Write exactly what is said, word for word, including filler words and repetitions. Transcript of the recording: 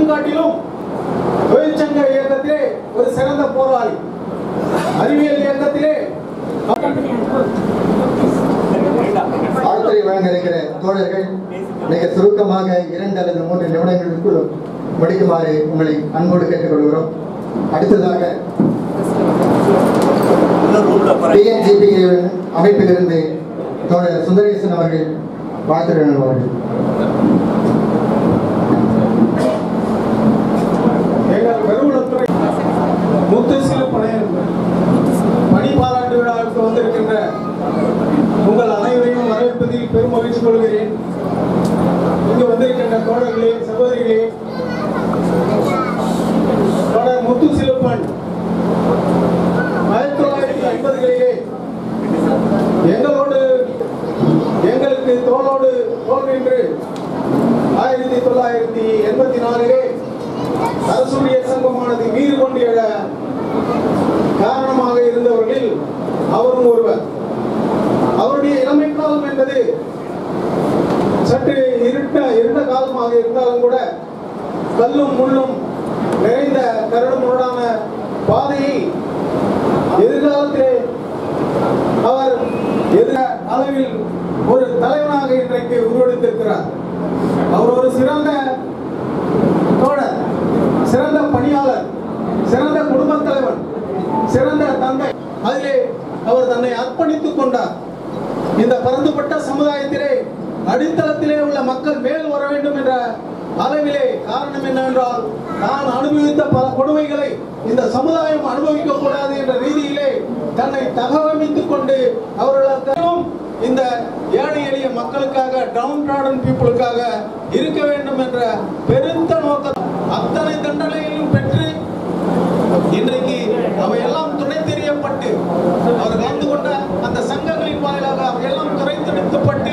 அதையும் காட்டிலும் தொழிற்சங்க இயக்கத்திலே ஒரு சிறந்த போராளி, அறிவியல் இயக்கத்திலே ஆழ்துறை வழங்க இருக்கிற தோழர்கள் மிக சுருக்கமாக இரண்டு அல்லது மூன்று நிமிடங்களுக்குள் முடிக்குமாறு உங்களை அன்போடு கேட்டுக்கொள்கிறோம். அடுத்ததாக டிஎன்ஜிபி அமைப்பிலிருந்து தோழர் சுந்தரேசன் அவர்கள் வாழ்த்துடன் அவர்கள். பெருவுளத்துறை முத்துசிலு பணி பாராட்டு விழாவுக்கு வந்திருக்கின்ற உங்கள் அனைவரையும் வரவேற்பதில் பெரும் மகிழ்ச்சி கொள்கிறேன். இங்கு வந்திருக்கின்ற தோழர்களே, சகோதரிகளே, தோழர் முத்துசிலப்பன் ஆயிரத்தி தொள்ளாயிரத்தி ஐம்பதுகளிலே எங்களோடு எங்களுக்கு தோளோடு தோல் நின்று ஆயிரத்தி தொள்ளாயிரத்தி எண்பத்தி நாலிலே அரசுடைய சங்கமானது வீறு கொண்டு எழ காரணமாக இருந்தவர்களில் அவரும் ஒருவர். அவருடைய இளமை காலம் என்பது சற்று இருட்ட இருண்ட காலமாக இருந்தாலும் கூட கல்லும் முள்ளும் நிறைந்த கரடு முரடான பாதையை எதிர்காலத்திலே அவர் எதிர அளவில் ஒரு தலைவனாக இன்றைக்கு உருவெடுத்திருக்கிறார். அவர் ஒரு சிறந்த தோழர், சிறந்த பணியாளர், சிறந்த குடும்ப தலைவன், சிறந்த தந்தை. அதிலே அவர் தன்னை அர்ப்பணித்துக் கொண்டார். இந்த பரந்துபட்ட சமுதாயத்திலே அடித்தளத்திலே உள்ள மக்கள் மேல் வர வேண்டும் என்ற அளவிலே. காரணம் என்னவென்றால், நான் அனுபவித்த பல கொடுமைகளை இந்த சமுதாயம் அனுபவிக்க கூடாது என்ற ரீதியிலே தன்னை தகவமைத்துக் கொண்டு அவர்களுக்கும் இந்த ஏழை எளிய மக்களுக்காக, டவுன் ட்ராடன் பீப்புளுக்காக இருக்க வேண்டும் என்ற பெருத்த நோக்கம் அத்தனை தண்டனையிலும் பெற்று இன்றைக்கு அவையெல்லாம் துணை தெரியப்பட்டு அவர் கலந்து கொண்ட அந்த சங்கங்களின் வாயிலாக அவையெல்லாம் துறை தெடுக்கப்பட்டு